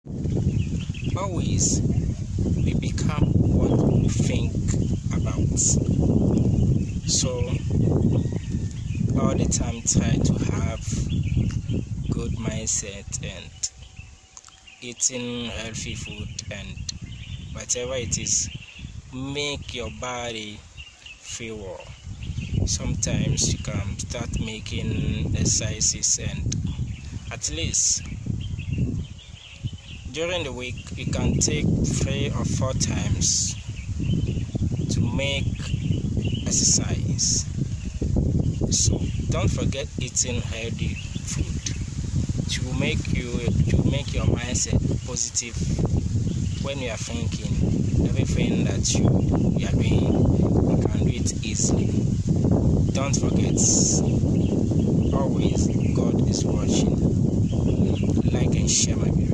Always we become what we think about. So all the time try to have good mindset and eating healthy food and whatever it is, make your body feel well. Sometimes you can start making exercises, and at least during the week you can take 3 or 4 times to make exercise. So don't forget eating healthy food to make your mindset positive when you are thinking everything that you are doing. You can do it easily. Don't forget, always God is watching. Like and share my video.